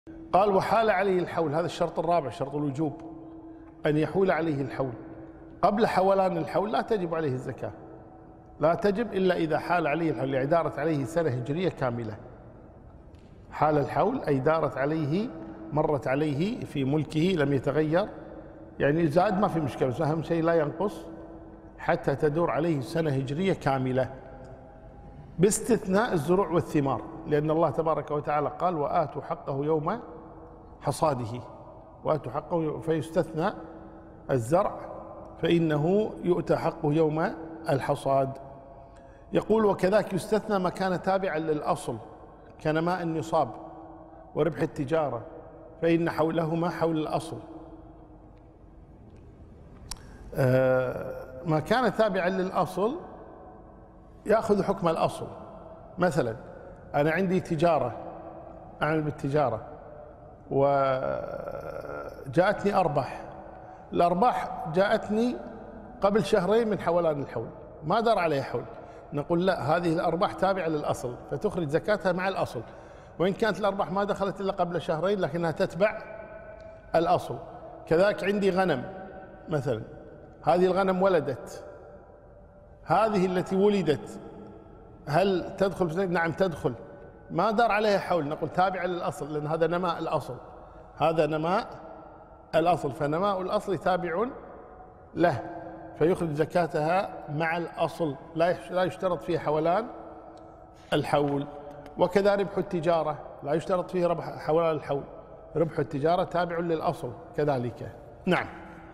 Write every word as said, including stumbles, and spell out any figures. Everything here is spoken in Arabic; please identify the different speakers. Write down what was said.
Speaker 1: قال وحال عليه الحول، هذا الشرط الرابع شرط الوجوب، أن يحول عليه الحول. قبل حولان الحول لا تجب عليه الزكاة، لا تجب إلا إذا حال عليه الحول، يعني دارت عليه سنة هجرية كاملة. حال الحول أي دارت عليه، مرت عليه في ملكه لم يتغير، يعني زاد ما في مشكلة، بس أهم شيء لا ينقص حتى تدور عليه سنة هجرية كاملة، باستثناء الزروع والثمار، لأن الله تبارك وتعالى قال وآتوا حقه يوم حصاده، وآتوا حقه، فيستثنى الزرع فإنه يؤتى حقه يوم الحصاد. يقول وكذلك يستثنى ما كان تابعا للأصل كنماء النصاب وربح التجارة، فإن حولهما حول الأصل. ما كان تابعا للأصل يأخذ حكم الأصل. مثلا أنا عندي تجارة، أعمل بالتجارة وجاءتني أرباح، الأرباح جاءتني قبل شهرين من حولان الحول، ما دار عليها حول، نقول لا، هذه الأرباح تابعة للأصل فتخرج زكاتها مع الأصل، وإن كانت الأرباح ما دخلت إلا قبل شهرين لكنها تتبع الأصل. كذلك عندي غنم مثلا، هذه الغنم ولدت، هذه التي ولدت هل تدخل في؟ نعم تدخل، ما دار عليها حول، نقول تابعة للأصل، لأن هذا نماء الأصل، هذا نماء الأصل، فنماء الأصل تابع له فيخرج زكاتها مع الأصل، لا يشترط فيه حولان الحول. وكذا ربح التجارة لا يشترط فيه ربح حولان الحول، ربح التجارة تابع للأصل كذلك. نعم.